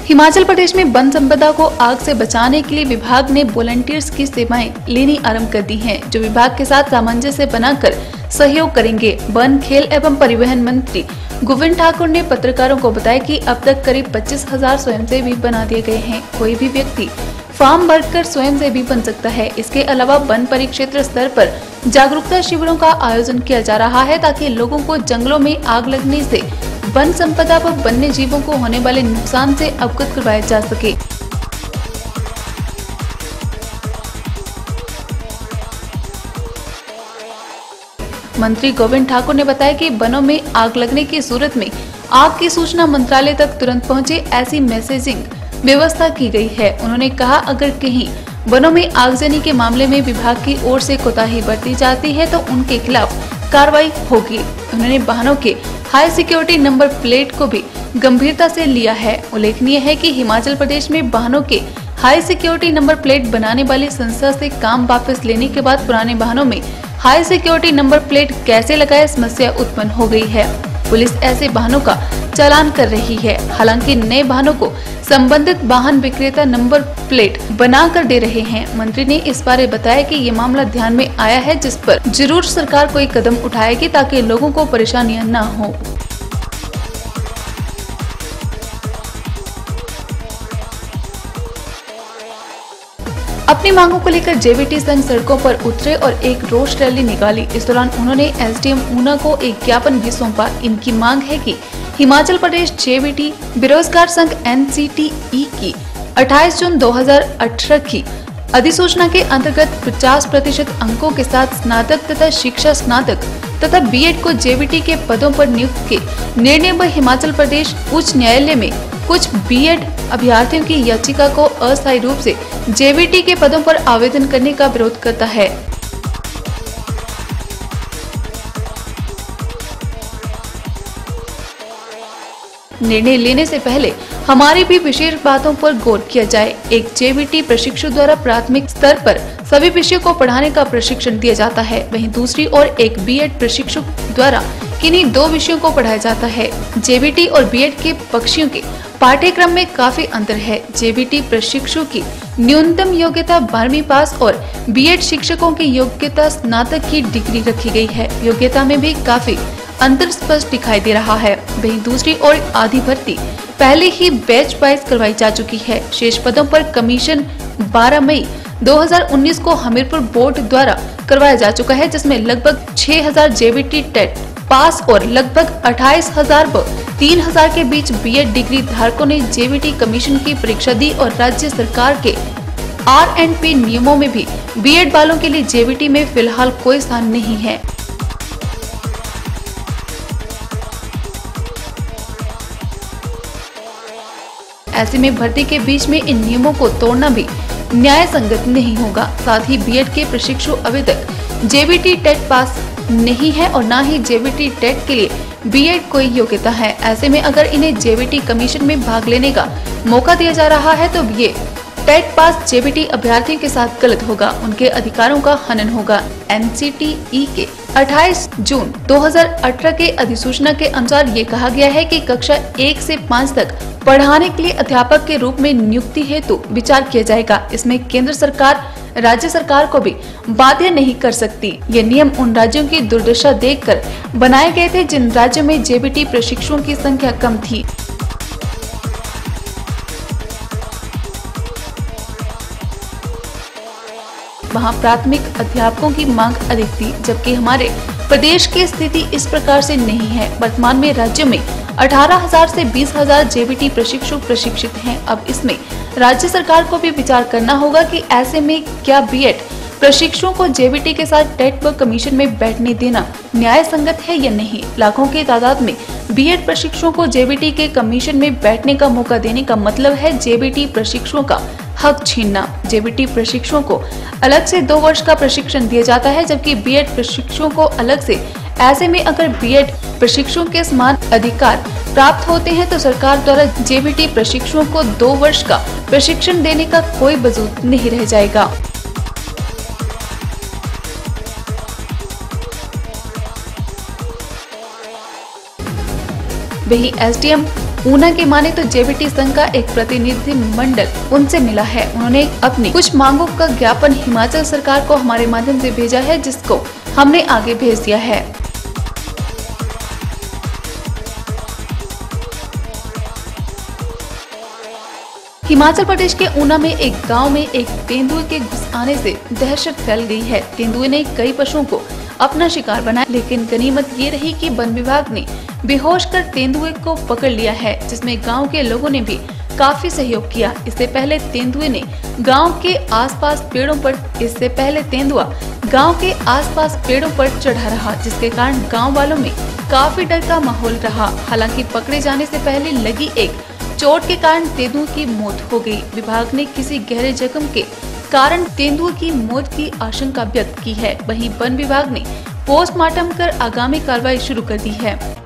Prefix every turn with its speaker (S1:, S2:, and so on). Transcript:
S1: हिमाचल प्रदेश में वन संपदा को आग से बचाने के लिए विभाग ने वॉलंटियर्स की सेवाएं लेनी आरंभ कर दी हैं, जो विभाग के साथ सामंजस्य बनाकर सहयोग करेंगे। वन, खेल एवं परिवहन मंत्री गोविंद ठाकुर ने पत्रकारों को बताया कि अब तक करीब 25,000 स्वयंसेवी बना दिए गए हैं। कोई भी व्यक्ति फॉर्म भरकर स्वयंसेवी बन सकता है। इसके अलावा वन परिक्षेत्र स्तर पर जागरूकता शिविरों का आयोजन किया जा रहा है, ताकि लोगों को जंगलों में आग लगने से वन संपदा व वन्य जीवों को होने वाले नुकसान से अवगत करवाया जा सके। मंत्री गोविंद ठाकुर ने बताया कि वनों में आग लगने की सूरत में आग की सूचना मंत्रालय तक तुरंत पहुंचे, ऐसी मैसेजिंग व्यवस्था की गई है। उन्होंने कहा, अगर कहीं वनों में आगजनी के मामले में विभाग की ओर से कोताही बरती जाती है तो उनके खिलाफ कार्रवाई होगी। उन्होंने वाहनों के हाई सिक्योरिटी नंबर प्लेट को भी गंभीरता से लिया है। उल्लेखनीय है कि हिमाचल प्रदेश में वाहनों के हाई सिक्योरिटी नंबर प्लेट बनाने वाली संस्था से काम वापस लेने के बाद पुराने वाहनों में हाई सिक्योरिटी नंबर प्लेट कैसे लगाए, समस्या उत्पन्न हो गई है। पुलिस ऐसे वाहनों का चालान कर रही है। हालांकि नए वाहनों को संबंधित वाहन विक्रेता नंबर प्लेट बना कर दे रहे हैं। मंत्री ने इस बारे बताया कि ये मामला ध्यान में आया है, जिस पर जरूर सरकार कोई कदम उठाएगी ताकि लोगों को परेशानियां न हो। अपनी मांगों को लेकर जेबीटी संघ सड़कों पर उतरे और एक रोष रैली निकाली। इस दौरान उन्होंने एसडीएम ऊना को एक ज्ञापन भी सौंपा। इनकी मांग है कि हिमाचल प्रदेश जेबीटी बेरोजगार संघ एनसीटीई की 28 जून 2018 की अधिसूचना के अंतर्गत 50% अंकों के साथ स्नातक तथा शिक्षा स्नातक तथा बीएड को जेबीटी के पदों पर नियुक्त के निर्णय पर हिमाचल प्रदेश उच्च न्यायालय में कुछ बीएड अभ्यर्थियों की याचिका को अस्थायी रूप से जेबीटी के पदों पर आवेदन करने का विरोध करता है। निर्णय लेने से पहले हमारी भी विशेष बातों पर गौर किया जाए। एक जेबीटी प्रशिक्षु द्वारा प्राथमिक स्तर पर सभी विषयों को पढ़ाने का प्रशिक्षण दिया जाता है, वहीं दूसरी ओर एक बीएड प्रशिक्षु द्वारा किन्हीं 2 विषयों को पढ़ाया जाता है। जेबीटी और बीएड के पक्षियों के पाठ्यक्रम में काफी अंतर है। जेबीटी प्रशिक्षु की न्यूनतम योग्यता 12वीं पास और बीएड शिक्षकों की योग्यता स्नातक की डिग्री रखी गई है। योग्यता में भी काफी अंतर स्पष्ट दिखाई दे रहा है। वहीं दूसरी ओर आधी भर्ती पहले ही बैच वाइज करवाई जा चुकी है। शेष पदों पर कमीशन 12 मई 2019 को हमीरपुर बोर्ड द्वारा करवाया जा चुका है, जिसमें लगभग 6,000 जेबीटी टेट पास और लगभग 28,000 व 3,000 के बीच बीएड डिग्री धारकों ने जेबीटी कमीशन की परीक्षा दी और राज्य सरकार के आर&पी नियमों में भी बीएड वालों के लिए जेबीटी में फिलहाल कोई स्थान नहीं है। ऐसे में भर्ती के बीच में इन नियमों को तोड़ना भी न्याय संगत नहीं होगा। साथ ही बीएड के प्रशिक्षु अभी तक जेबीटी टेट पास नहीं है और न ही जेबीटी टेट के लिए बीएड कोई योग्यता है। ऐसे में अगर इन्हें जेबीटी कमीशन में भाग लेने का मौका दिया जा रहा है तो ये टेट पास जेबीटी अभ्यर्थियों के साथ गलत होगा, उनके अधिकारों का हनन होगा। एनसीटीई के 28 जून 2018 के अधिसूचना के अनुसार ये कहा गया है कि कक्षा 1 से 5 तक पढ़ाने के लिए अध्यापक के रूप में नियुक्ति हेतु विचार किया जाएगा। इसमें केंद्र सरकार राज्य सरकार को भी बाध्य नहीं कर सकती। ये नियम उन राज्यों की दुर्दशा देखकर बनाए गए थे जिन राज्यों में जेबीटी प्रशिक्षुओं की संख्या कम थी। वहाँ प्राथमिक अध्यापकों की मांग अधिक थी, जबकि हमारे प्रदेश की स्थिति इस प्रकार से नहीं है। वर्तमान में राज्यों में 18,000 से 20,000 जेबीटी प्रशिक्षु प्रशिक्षित हैं। अब इसमें राज्य सरकार को भी विचार करना होगा कि ऐसे में क्या बीएड प्रशिक्षुओं को जेबीटी के साथ टेट व कमीशन में बैठने देना न्याय संगत है या नहीं। लाखों की तादाद में बीएड प्रशिक्षुओं को जेबीटी के कमीशन में बैठने का मौका देने का मतलब है जेबीटी प्रशिक्षुओं का हक छीनना। जेबीटी प्रशिक्षुओं को अलग से 2 वर्ष का प्रशिक्षण दिया जाता है, जबकि बीएड प्रशिक्षुओं को अलग से। ऐसे में अगर बीएड प्रशिक्षुओं के समान अधिकार प्राप्त होते हैं तो सरकार द्वारा जेबीटी प्रशिक्षुओं को 2 वर्ष का प्रशिक्षण देने का कोई वजूद नहीं रह जाएगा। वहीं एसडीएम ऊना के माने तो जेबीटी संघ का एक प्रतिनिधि मंडल उनसे मिला है। उन्होंने अपनी कुछ मांगों का ज्ञापन हिमाचल सरकार को हमारे माध्यम से भेजा है, जिसको हमने आगे भेज दिया है। हिमाचल प्रदेश के ऊना में एक गांव में एक तेंदुए के घुस आने से दहशत फैल गई है। तेंदुए ने कई पशुओं को अपना शिकार बनाया, लेकिन गनीमत ये रही कि वन विभाग ने बेहोश कर तेंदुए को पकड़ लिया है, जिसमें गांव के लोगों ने भी काफी सहयोग किया। इससे पहले तेंदुआ गांव के आसपास पेड़ों पर चढ़ा रहा, जिसके कारण गांव वालों में काफी डर का माहौल रहा। हालांकि पकड़े जाने से पहले लगी एक चोट के कारण तेंदुए की मौत हो गई। विभाग ने किसी गहरे जख्म के कारण तेंदुए की मौत की आशंका व्यक्त की है। वहीं वन विभाग ने पोस्टमार्टम कर आगामी कार्रवाई शुरू कर दी है।